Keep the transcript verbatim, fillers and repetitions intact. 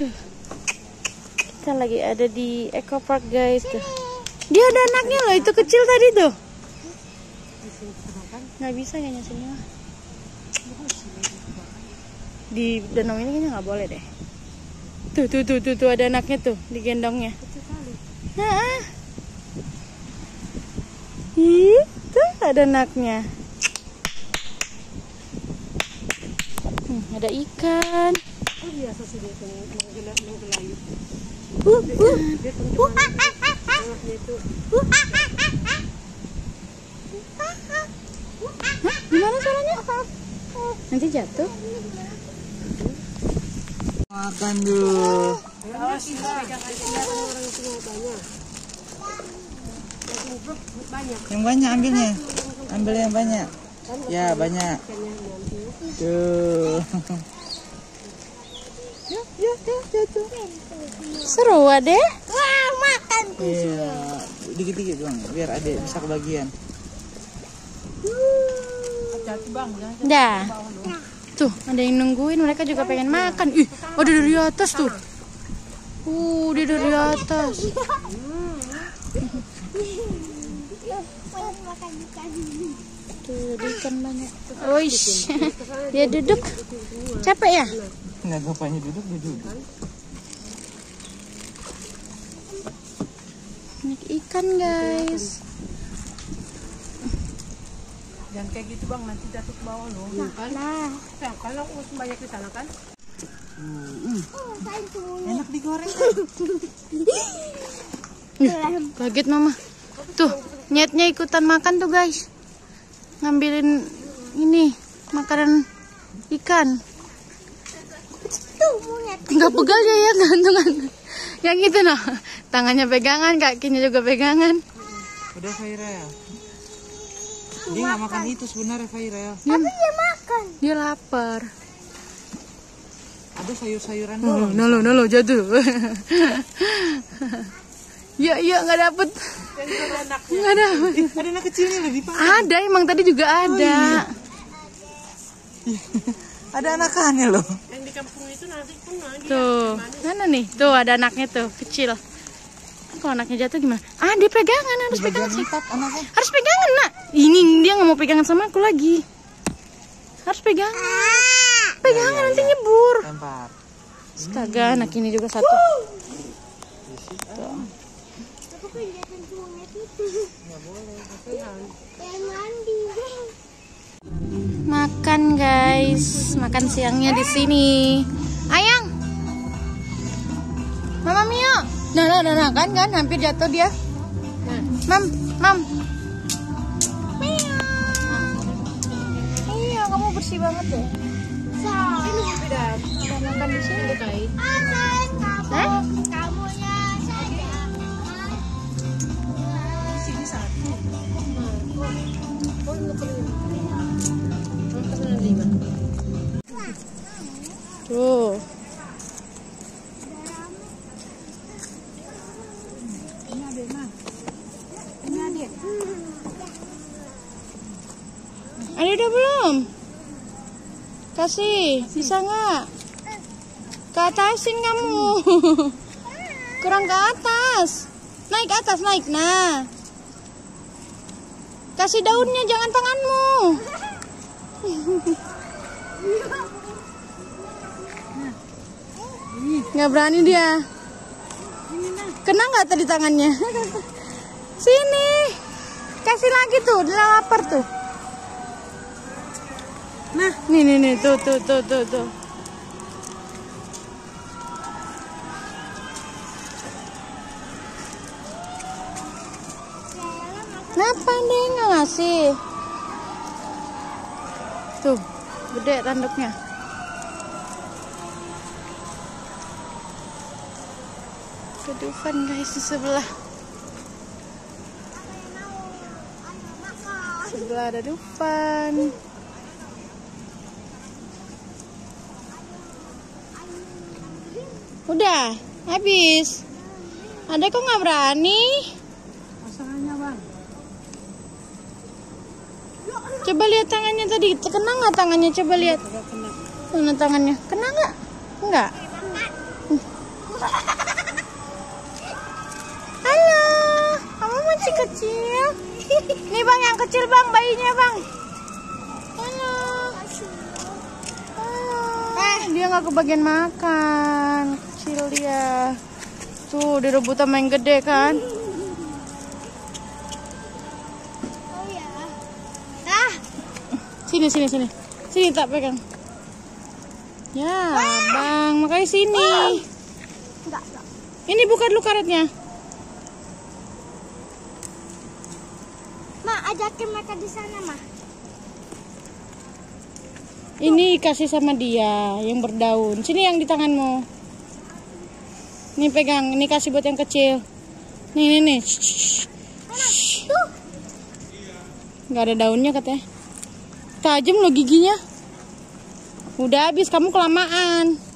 Tuh. Kita lagi ada di Eco Park guys. Tuh. Dia ada anaknya loh, itu kecil tadi tuh. Nggak bisa kayaknya sini mah. Di danau ini kayaknya nggak boleh deh. Tuh tuh tuh tuh, tuh ada anaknya tuh digendongnya. Nah, ih, tuh ada anaknya. Hmm, ada ikan. Oh biasa sih dia menggelar menggelayu. Uh, uh. Dia teman-teman anaknya itu. Hah? Gimana caranya? Nanti jatuh. Makan dulu. Awas pegang aja orang semua banyak. Banyak. Yang banyak ambilnya. Ambil yang banyak. Ya, banyak. Tuh. Yuk, yuk, yuk, jatuh. Seru adek. Wah, makan Iya, dikit-dikit doang biar adek bisa kebagian. Hati-hati bang, Dah. Tuh, ada yang nungguin, mereka juga pengen makan. Ih, ada dari atas tuh. Uh, dia dari atas. Tuh, ada ikan banyak. Oish. Dia duduk. Capek ya? Nggak bapaknya duduk, dia duduk. Banyak ikan, guys. jangan kayak gitu bang, nanti jatuh ke bawah loh. Kan? Nah. Nah, kalau aku banyak di sana kan? Hmm. Enak digoreng. Kaget mama. Tuh, nyetnya ikutan makan tuh guys. Ngambilin ini makanan ikan. Enggak pegal ya ya gantungan. Yang itu noh, tangannya pegangan, kakinya juga pegangan. Udah Faira ya. Dia nggak makan itu sebenarnya Faira. Tapi dia makan. Dia lapar. Ada sayur-sayuran Oh, doang. nolo nolo jatuh. Ya iya nggak dapet. Nggak dapet. Ada anak kecilnya lebih parah. Ada emang tadi juga ada. Ada anakannya loh. Yang di kampung itu nanti pun lagi. Tuh, mana nih? Tuh ada anaknya tuh, kecil. Kalau anaknya jatuh gimana? Ah, dia pegangan, harus pegangan sih. Anaknya. Harus pegangan, nak. Ini dia nggak mau pegangan sama aku lagi. Harus pegangan. Pegangan Ya, ya, nanti ya. nyebur. Lempar. Astaga, anak ini juga satu. Tuh. Makan guys, makan siangnya di sini. Ayang, Mama Mio, nah, nah, nah, nah, kan, kan, hampir jatuh dia. Mam, mam. Mio. Iya, kamu bersih banget deh. Ini beda. Kita makan di sini. Baik. Hah? Kamunya saja. Di sini satu. Oh, ini perlu. Tuh. Ini ada mah. Ini ada. Ada udah belum? Kasih, bisa nggak? Ke atasin kamu. Kurang ke atas. Naik ke atas, naik. Nah. Kasih daunnya, jangan tanganmu. Nggak berani dia. Kena nggak tadi tangannya? Sini. Kasih lagi tuh, dia lapar tuh. Nah, nih nih nih, tuh tuh tuh tuh tuh. Kenapa dia nggak ngasih? Tuh, gede tanduknya. Kedufan guys di sebelah. Sebelah ada Dufan. Udah, habis. Ada kok nggak berani? Masalahnya bang. Coba lihat tangannya tadi, kena nggak tangannya? Coba lihat. Mana tangannya? Kena nggak? Enggak. Halo, kamu masih kecil? Nih bang, yang kecil bang, bayinya bang. Halo. Halo. Dia nggak kebagian makan, kecil dia. Tuh, direbut sama yang gede kan? Oh ya. Ah, sini sini sini, sini tak pegang. Ya, bang, makanya sini. Enggak, enggak. Ini buka dulu karetnya. Ma, ajakin mereka di sana, Ma. Ini kasih sama dia yang berdaun. Sini yang di tanganmu. Nih pegang, ini kasih buat yang kecil. Nih, nih, nih. Shh. Tuh. Nggak ada daunnya katanya. Tajam lo giginya. Udah habis, kamu kelamaan.